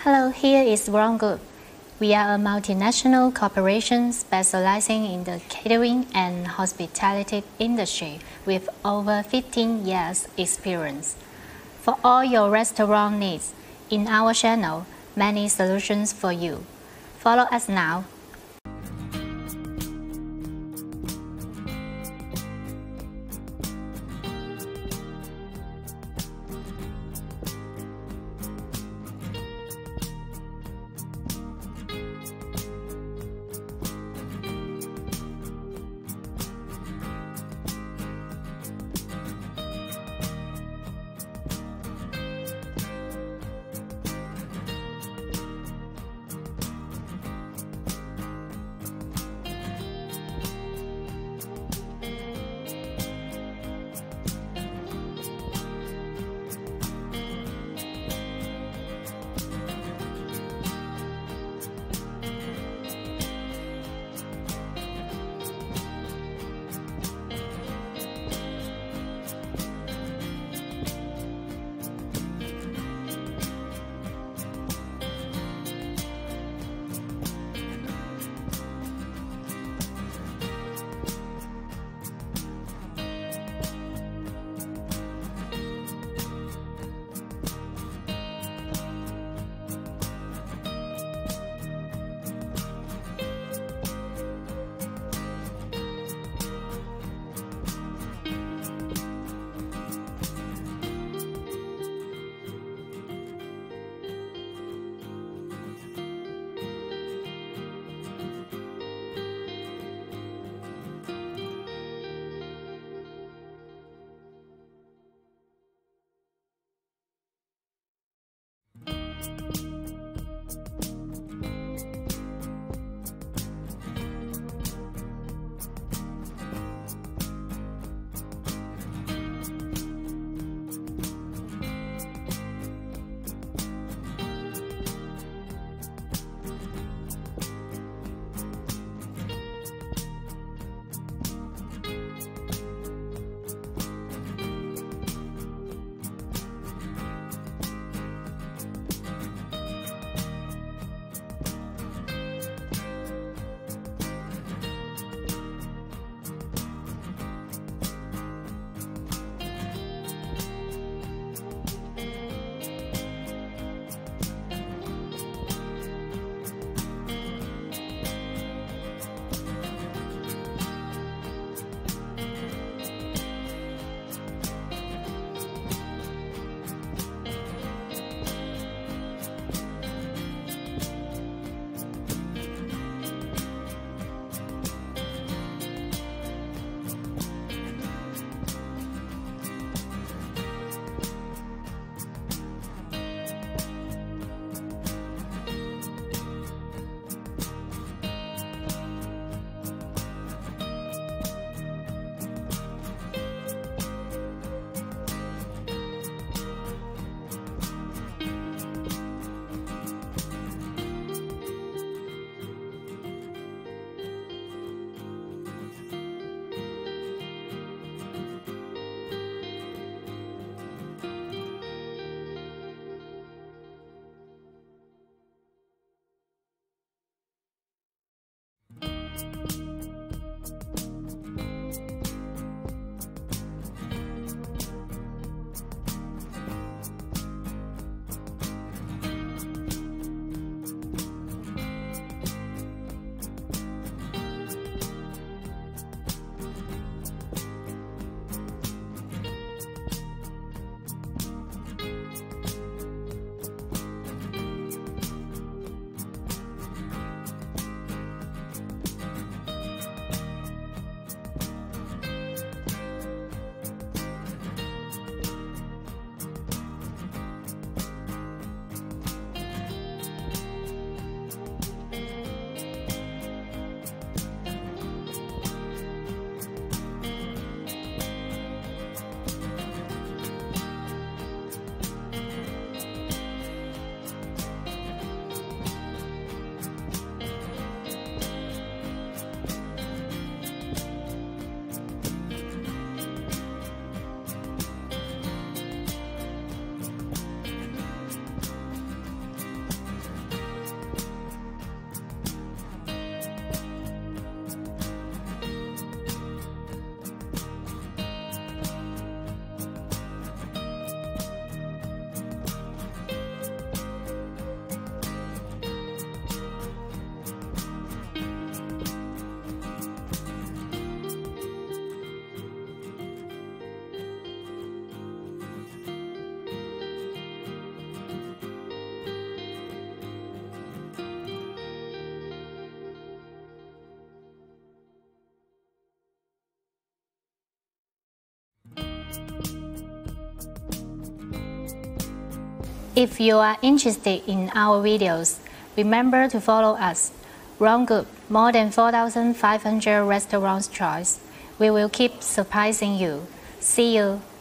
Hello, here is Wrong Group. We are a multinational corporation specializing in the catering and hospitality industry with over 15 years experience. For all your restaurant needs, in our channel, many solutions for you. Follow us now. If you are interested in our videos, remember to follow us. Wrong Group, more than 4,500 restaurants choice. We will keep surprising you. See you.